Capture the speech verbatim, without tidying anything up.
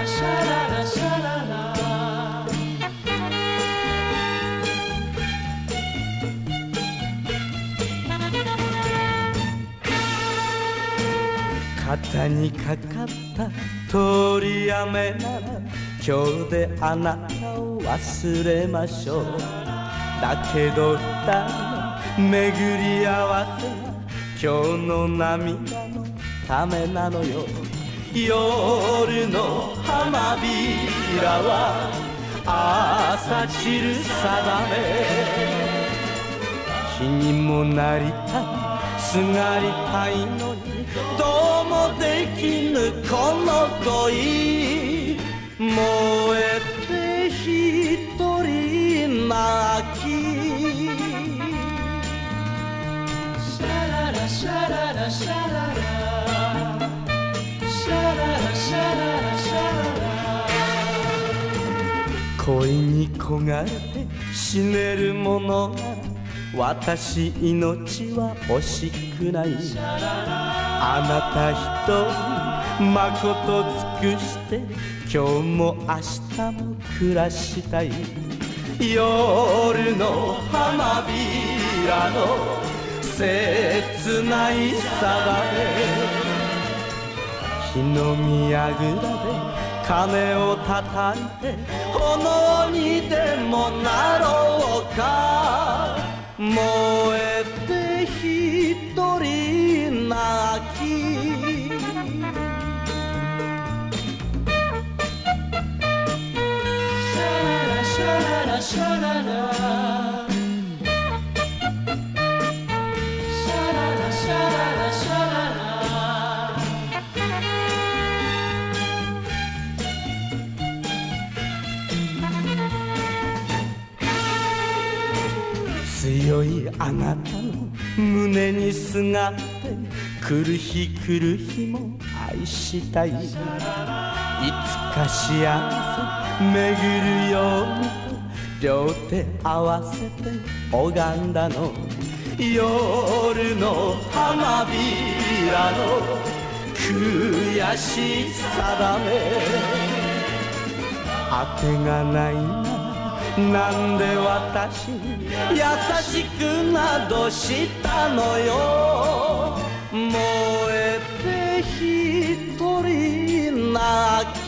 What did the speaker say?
シャララシャララ肩にかかった通り雨なら今日であなたを忘れましょう。だけど二人の巡り合わせは今日の涙のためなのよ。夜の花びらは朝散る定め。気にもなりたいすがりたいのにどうもできぬこの恋。燃えて一人泣き。シャララシャララシャララシャララシャララシャララ。恋に焦がれて死ねるものなら私命は惜しくない。あなた一人まこと尽くして今日も明日も暮らしたい。夜の花びらの切ない定め。火の宮蔵で鐘を叩いて炎にでもなろうか。燃えて一人泣き。シャララシャララシャララシャララシャララシャララ。強いあなたの胸にすがって来る日来る日も愛したい。いつか幸せ巡るようにと両手合わせて拝んだの。夜の花びらの悔しさ定め。あてがないななんで私に優しくなどしたのよ。燃えて一人泣き。